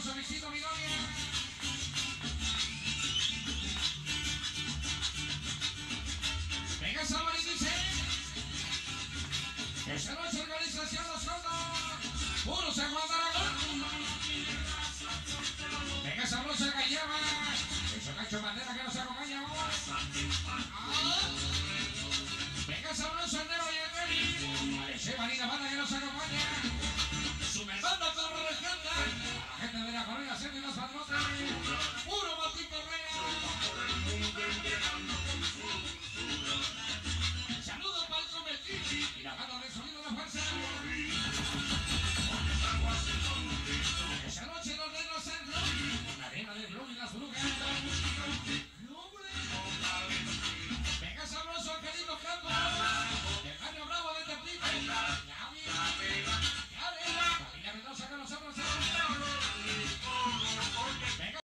sabroso, visito mi novia. Venga, Samuel y dice. Esa noche organización Los Condos. Puro San Juan de Aragón. Venga, sabroso el Gallema. Eso Cacho Bandera que nos acompaña. Venga, sabroso el Nero y el Rey. Ese Marina Banda que nos acompaña. Superbanda con Regenta. La gente de la colonia Centro y los Padrotes.